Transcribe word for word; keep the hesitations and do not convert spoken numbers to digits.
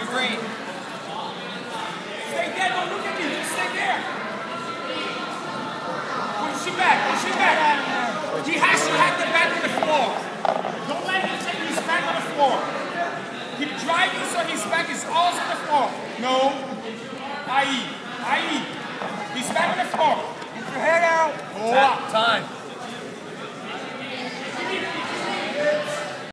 great. Stay there, don't look at me, just stay there. Push it back, push it back. He has to have the back on the floor. Don't let him take his back on the floor. Keep driving so his back is always on the floor. No. Aí, aí. His back on the floor. Get your head out. Boa. Time.